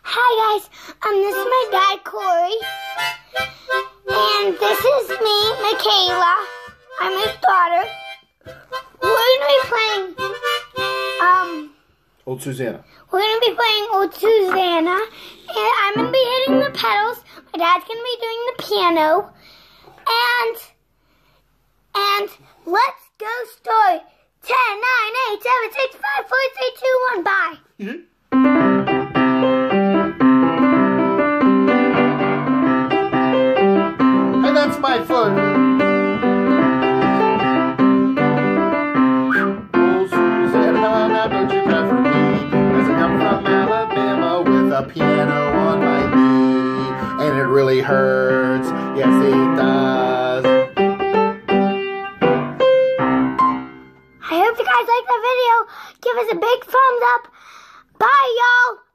Hi guys, this is my dad Corey, and this is me, Michaela. I'm his daughter. We're gonna be playing Old Susanna. We're gonna be playing Old Susanna, and I'm gonna be hitting the pedals. My dad's gonna be doing the piano, and let's go start. 10, 9, 8, 7, 6, 5, 4, 3, 2, 1, bye. And that's my foot. Old Susanna, now don't you cry for me, as I come from Alabama with a piano on my knee. And it really hurts, yes it does. I hope you guys like the video. Give us a big thumbs up. Bye, y'all.